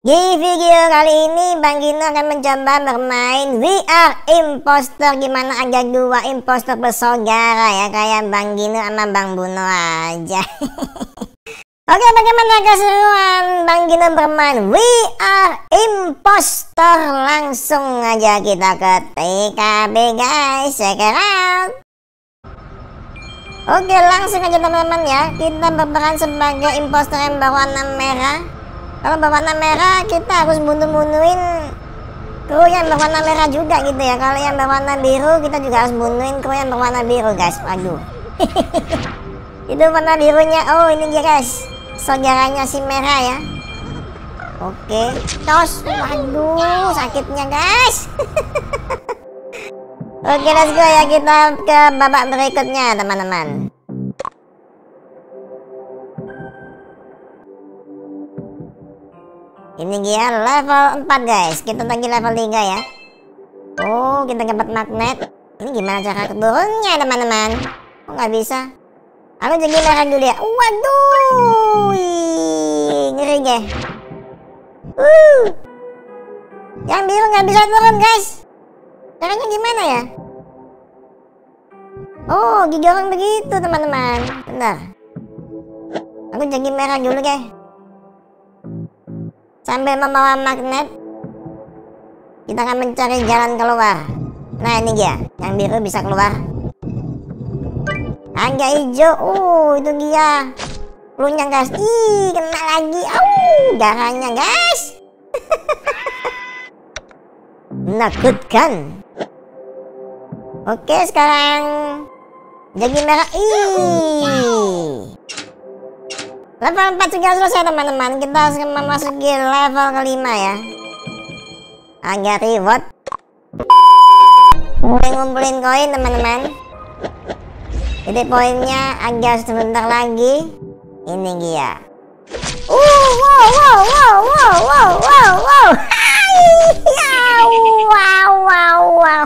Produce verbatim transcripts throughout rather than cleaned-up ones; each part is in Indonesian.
Di video kali ini Bang Gino akan mencoba bermain V R Imposter. Gimana agar dua imposter bersaudara ya, kayak Bang Gino sama Bang Buno aja. Oke, bagaimana keseruan Bang Gino bermain V R Imposter? Langsung aja kita ke T K B guys, check it out. Oke, langsung aja teman-teman ya, kita berperan sebagai imposter yang berwarna merah. Kalau berwarna merah kita harus bunuh-bunuhin kru yang berwarna merah juga gitu ya. Kalau yang berwarna biru kita juga harus bunuhin kru yang berwarna biru guys. Waduh. Itu warna birunya. Oh ini dia guys, saudaranya si merah ya. Oke, tos. Waduh, sakitnya guys. Oke, let's go ya, kita ke babak berikutnya teman-teman. Ini dia level empat guys. Kita lagi level tiga ya. Oh, kita dapat magnet. Ini gimana cara turunnya teman-teman? Oh, nggak bisa. Aku jadi merah dulu ya. Waduh, ngeri deh. Uh, yang biru nggak bisa turun guys. Caranya gimana ya? Oh, didorong begitu teman-teman. Bentar. Aku jadi merah dulu guys. Sambil membawa magnet, kita akan mencari jalan keluar. Nah ini dia, yang biru bisa keluar. Agak hijau, oh itu dia cluenya guys. Ih, kena lagi, oh darahnya guys. Menakutkan. Oke, sekarang jadi merah. Ih, level empat sudah selesai teman-teman. Kita harus memasuki level kelima ya, agar reward ngumpulin koin teman-teman. Jadi poinnya agar sebentar lagi. Ini dia. Uh, wow wow wow wow wow wow wow. Wow wow wow.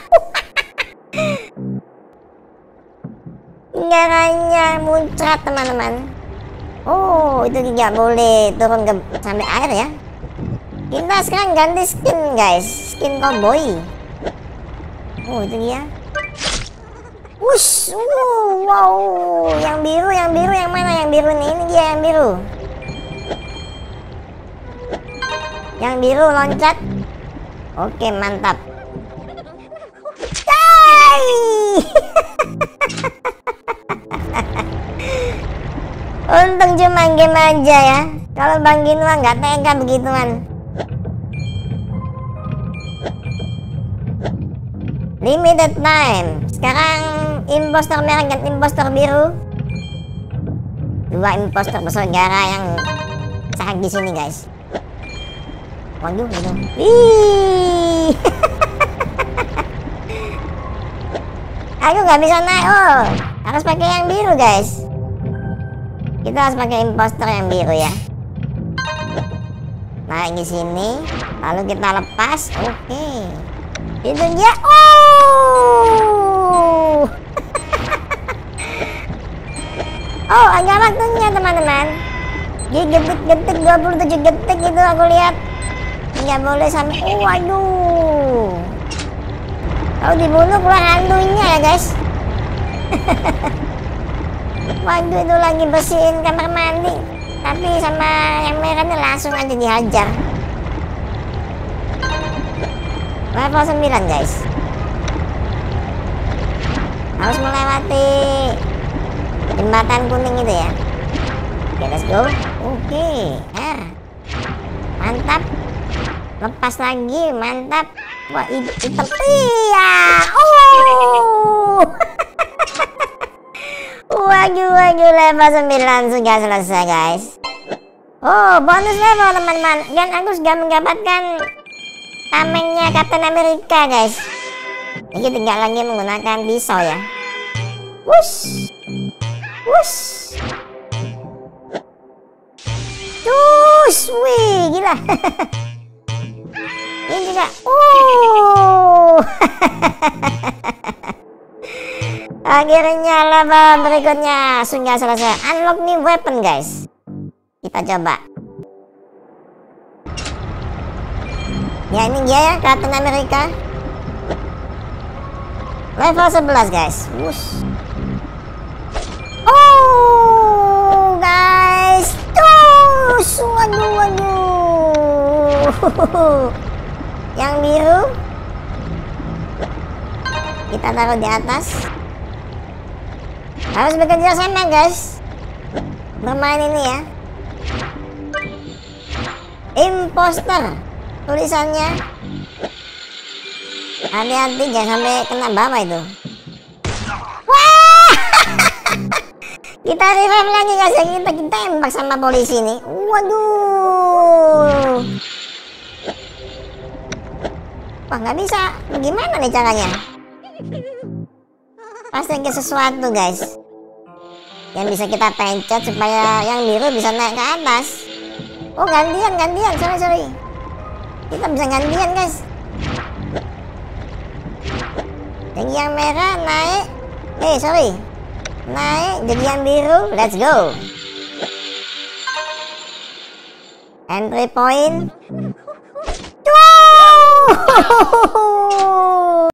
Darahnya muncrat teman-teman. Oh, itu tidak boleh turun ke sampai air ya. Kita sekarang ganti skin guys, skin cowboy. Oh, itu dia. Wush, uh, wow, yang biru, yang biru, yang mana yang biru nih? Ini dia yang biru. Yang biru loncat. Oke, mantap. Hai. Untung cuma game aja ya. Kalau Bang Gino nggak tega begituan. Limited time. Sekarang imposter merah dan imposter biru. Dua imposter bersaudara yang sakit di sini guys. Waduh, waduh. Wih. Aku nggak bisa naik. Oh, harus pakai yang biru guys. Kita harus pakai imposter yang biru ya. Naik di sini, lalu kita lepas. Oke, itu dia. Oh, oh agak waktunya teman-teman. Di detik-detik dua puluh tujuh detik itu aku lihat. Nggak boleh sampai. Oh, waduh. Kalau dibunuh keluar hantunya ya guys. Waduh, itu lagi bersihin kamar mandi, tapi sama yang merahnya langsung aja dihajar. Level sembilan guys. Harus melewati jembatan kuning itu ya. Oke, let's go. Oke, R. Mantap. Lepas lagi, mantap. Wah, hitam. Iya. Oh. Waduh, waduh, level sembilan sudah selesai guys. Oh, bonus level teman-teman. Dan aku sudah mendapatkan tamengnya Captain America guys. Ini tinggal lagi menggunakan pisau ya. Wush, wush, wush, wih, gila. Ini juga. Oh. Akhirnya level berikutnya sudah selesai. Unlock new weapon guys. Kita coba. Ya ini dia ya, Captain America. Level sebelas guys. Wush. Oh guys. Tuh, waduh waduh. Yang biru kita taruh di atas. Harus bekerja sama guys bermain ini ya. Imposter tulisannya. Hati-hati jangan sampai kena bawah itu. Wah. Kita revive lagi guys ya. Kita kita tembak sama polisi nih. Waduh. Wah nggak bisa. Bagaimana nih caranya? Pasti ada sesuatu guys yang bisa kita pencet supaya yang biru bisa naik ke atas. Oh gantian gantian sorry sorry. Kita bisa gantian guys. Jadi yang merah naik. Eh hey, sorry. Naik jadi yang biru. Let's go. Entry point.